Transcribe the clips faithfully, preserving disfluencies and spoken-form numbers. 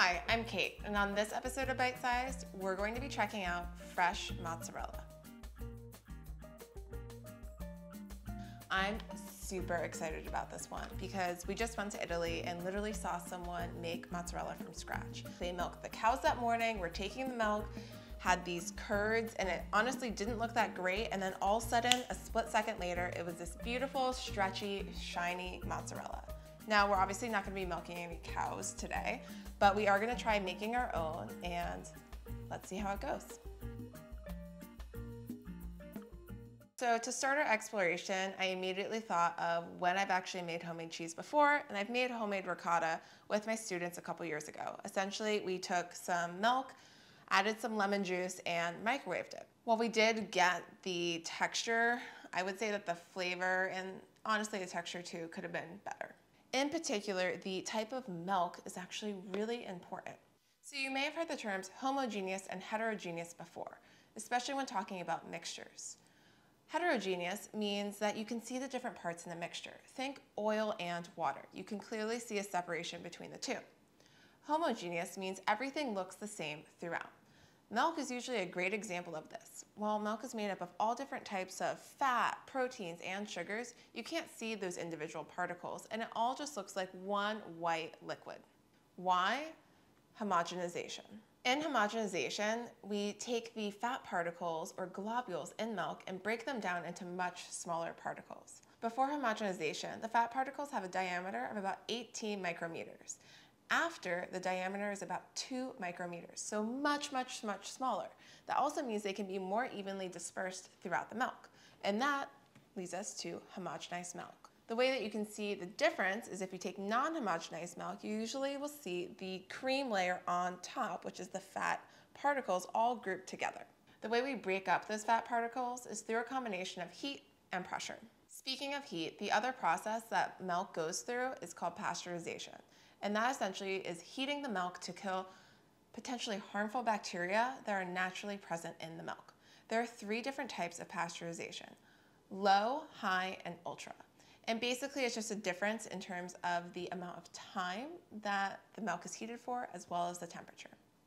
Hi, I'm Kate, and on this episode of Bite Scized, we're going to be checking out fresh mozzarella. I'm super excited about this one because we just went to Italy and literally saw someone make mozzarella from scratch. They milked the cows that morning, we're taking the milk, had these curds, and it honestly didn't look that great, and then all of a sudden, a split second later, it was this beautiful, stretchy, shiny mozzarella. Now, we're obviously not gonna be milking any cows today, but we are gonna try making our own, and let's see how it goes. So to start our exploration, I immediately thought of when I've actually made homemade cheese before, and I've made homemade ricotta with my students a couple years ago. Essentially, we took some milk, added some lemon juice, and microwaved it. While we did get the texture, I would say that the flavor and honestly the texture too could have been better. In particular, the type of milk is actually really important. So you may have heard the terms homogeneous and heterogeneous before, especially when talking about mixtures. Heterogeneous means that you can see the different parts in the mixture. Think oil and water. You can clearly see a separation between the two. Homogeneous means everything looks the same throughout. Milk is usually a great example of this. While milk is made up of all different types of fat, proteins, and sugars, you can't see those individual particles, and it all just looks like one white liquid. Why? Homogenization. In homogenization, we take the fat particles or globules in milk and break them down into much smaller particles. Before homogenization, the fat particles have a diameter of about eighteen micrometers. After, the diameter is about two micrometers, so much, much, much smaller. That also means they can be more evenly dispersed throughout the milk, and that leads us to homogenized milk. The way that you can see the difference is if you take non-homogenized milk, you usually will see the cream layer on top, which is the fat particles all grouped together. The way we break up those fat particles is through a combination of heat and pressure. Speaking of heat, the other process that milk goes through is called pasteurization. And that essentially is heating the milk to kill potentially harmful bacteria that are naturally present in the milk. There are three different types of pasteurization: low, high, and ultra. And basically it's just a difference in terms of the amount of time that the milk is heated for, as well as the temperature.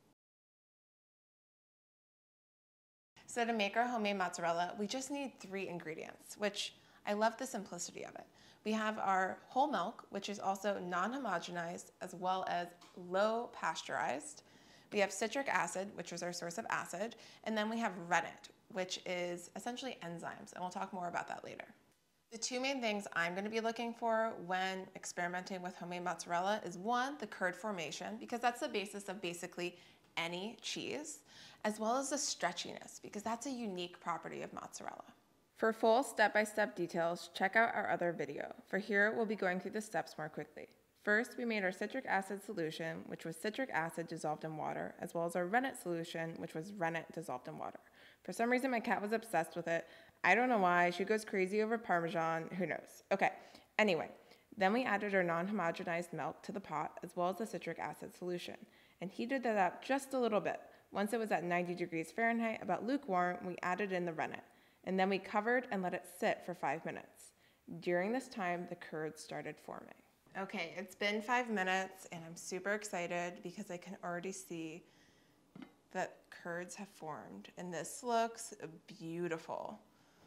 So to make our homemade mozzarella, we just need three ingredients, which I love the simplicity of it. We have our whole milk, which is also non-homogenized as well as low pasteurized. We have citric acid, which is our source of acid, and then we have rennet, which is essentially enzymes, and we'll talk more about that later. The two main things I'm going to be looking for when experimenting with homemade mozzarella is one, the curd formation, because that's the basis of basically any cheese, as well as the stretchiness, because that's a unique property of mozzarella. For full step-by-step details, check out our other video. For here, we'll be going through the steps more quickly. First, we made our citric acid solution, which was citric acid dissolved in water, as well as our rennet solution, which was rennet dissolved in water. For some reason, my cat was obsessed with it. I don't know why. She goes crazy over Parmesan. Who knows? Okay, anyway, then we added our non-homogenized milk to the pot, as well as the citric acid solution, and heated that up just a little bit. Once it was at ninety degrees Fahrenheit, about lukewarm, we added in the rennet, and then we covered and let it sit for five minutes. During this time, the curds started forming. Okay, it's been five minutes, and I'm super excited because I can already see that curds have formed, and this looks beautiful.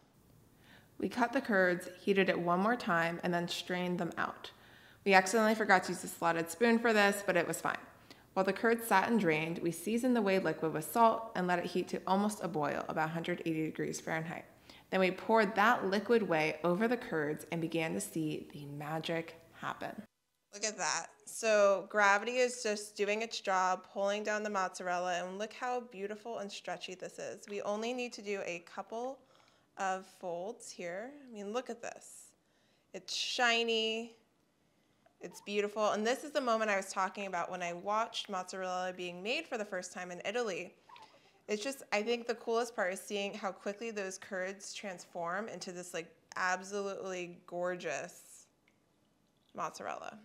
We cut the curds, heated it one more time, and then strained them out. We accidentally forgot to use a slotted spoon for this, but it was fine. While the curds sat and drained, we seasoned the whey liquid with salt and let it heat to almost a boil, about one hundred eighty degrees Fahrenheit. Then we poured that liquid whey over the curds and began to see the magic happen. Look at that. So gravity is just doing its job, pulling down the mozzarella, and look how beautiful and stretchy this is. We only need to do a couple of folds here. I mean, look at this. It's shiny, it's beautiful, and this is the moment I was talking about when I watched mozzarella being made for the first time in Italy. It's just, I think the coolest part is seeing how quickly those curds transform into this like absolutely gorgeous mozzarella.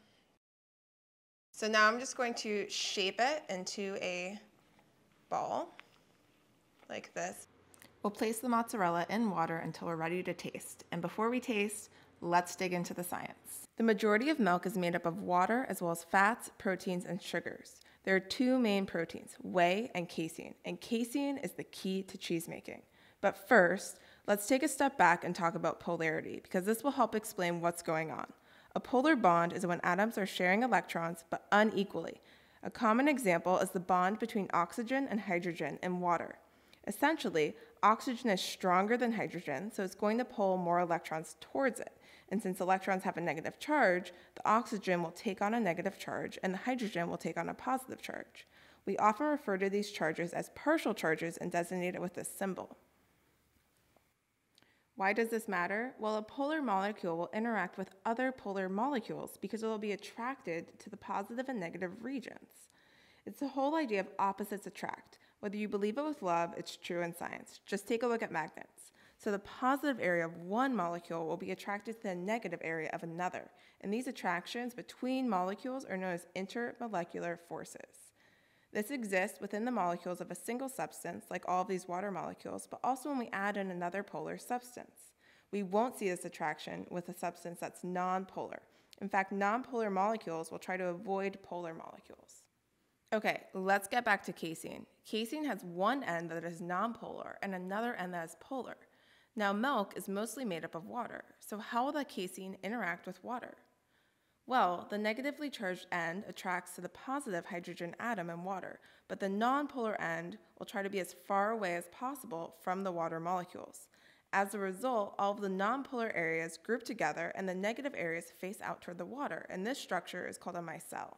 So now I'm just going to shape it into a ball like this. We'll place the mozzarella in water until we're ready to taste. And before we taste, let's dig into the science. The majority of milk is made up of water as well as fats, proteins, and sugars. There are two main proteins, whey and casein, and casein is the key to cheese making. But first, let's take a step back and talk about polarity, because this will help explain what's going on. A polar bond is when atoms are sharing electrons, but unequally. A common example is the bond between oxygen and hydrogen in water. Essentially, oxygen is stronger than hydrogen, so it's going to pull more electrons towards it. And since electrons have a negative charge, the oxygen will take on a negative charge and the hydrogen will take on a positive charge. We often refer to these charges as partial charges and designate it with this symbol. Why does this matter? Well, a polar molecule will interact with other polar molecules because it will be attracted to the positive and negative regions. It's the whole idea of opposites attract. Whether you believe it with love, it's true in science. Just take a look at magnets. So the positive area of one molecule will be attracted to the negative area of another. And these attractions between molecules are known as intermolecular forces. This exists within the molecules of a single substance, like all of these water molecules, but also when we add in another polar substance. We won't see this attraction with a substance that's nonpolar. In fact, nonpolar molecules will try to avoid polar molecules. Okay, let's get back to casein. Casein has one end that is nonpolar and another end that is polar. Now, milk is mostly made up of water, so how will the casein interact with water? Well, the negatively charged end attracts to the positive hydrogen atom in water, but the nonpolar end will try to be as far away as possible from the water molecules. As a result, all of the nonpolar areas group together and the negative areas face out toward the water, and this structure is called a micelle.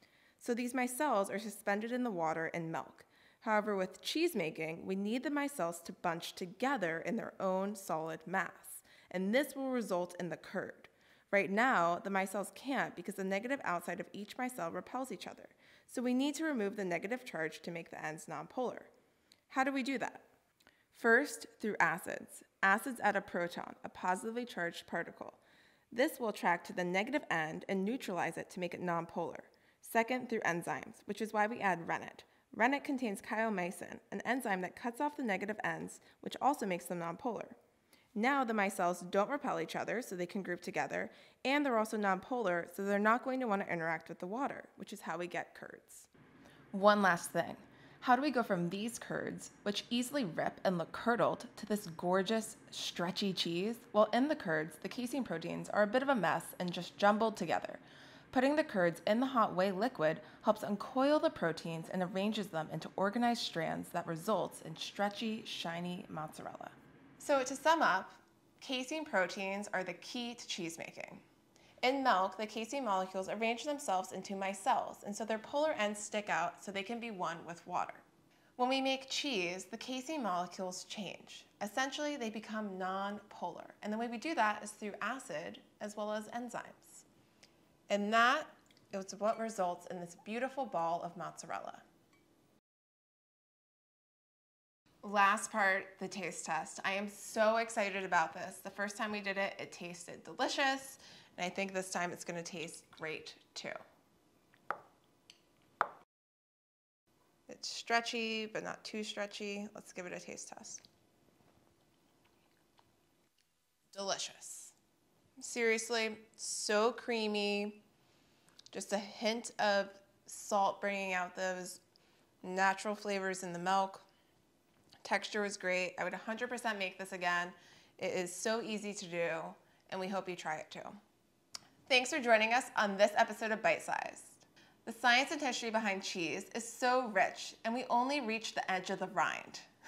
So these micelles are suspended in the water in milk. However, with cheese making, we need the micelles to bunch together in their own solid mass, and this will result in the curd. Right now, the micelles can't because the negative outside of each micelle repels each other, so we need to remove the negative charge to make the ends nonpolar. How do we do that? First, through acids. Acids add a proton, a positively charged particle. This will attract to the negative end and neutralize it to make it nonpolar. Second, through enzymes, which is why we add rennet. Rennet contains chymomycin, an enzyme that cuts off the negative ends, which also makes them nonpolar. Now the micelles don't repel each other, so they can group together, and they're also nonpolar, so they're not going to want to interact with the water, which is how we get curds. One last thing. How do we go from these curds, which easily rip and look curdled, to this gorgeous, stretchy cheese? Well, in the curds, the casein proteins are a bit of a mess and just jumbled together. Putting the curds in the hot whey liquid helps uncoil the proteins and arranges them into organized strands that results in stretchy, shiny mozzarella. So to sum up, casein proteins are the key to cheese making. In milk, the casein molecules arrange themselves into micelles, and so their polar ends stick out so they can be one with water. When we make cheese, the casein molecules change. Essentially, they become non-polar, and the way we do that is through acid as well as enzymes. And that is what results in this beautiful ball of mozzarella. Last part, the taste test. I am so excited about this. The first time we did it, it tasted delicious, and I think this time it's going to taste great too. It's stretchy, but not too stretchy. Let's give it a taste test. Delicious. Seriously, so creamy. Just a hint of salt bringing out those natural flavors in the milk. Texture was great. I would one hundred percent make this again. It is so easy to do, and we hope you try it too. Thanks for joining us on this episode of Bite Scized. The science and history behind cheese is so rich, and we only reach the edge of the rind.